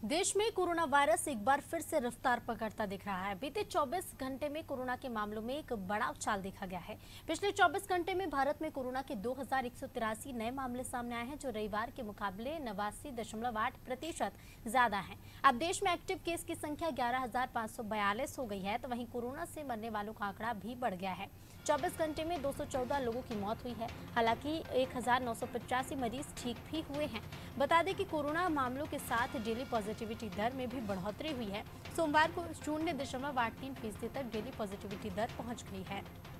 देश में corona virus एक बार फिर से रफ्तार पकड़ता दिख रहा है। बीते 24 घंटे में कोरोना के मामलों में एक बड़ा उछाल देखा गया है। पिछले 24 घंटे में भारत में कोरोना के 2183 नए मामले सामने आए हैं, जो रविवार के मुकाबले 89.8% ज्यादा हैं। अब देश में एक्टिव केस की संख्या 11,542 हो गई है, तो वहीं कोरोना से मरने वालों का आंकड़ा भी बढ़ गया है। 24 घंटे में 214 लोगों की मौत हुई है। हालांकि 1985 मरीज ठीक भी हुए हैं। बता दें कि कोरोना मामलों के साथ डेली पॉजिटिविटी दर में भी बढ़ोतरी हुई है। सोमवार को 0.83% तक डेली पॉजिटिविटी दर पहुंच गई है।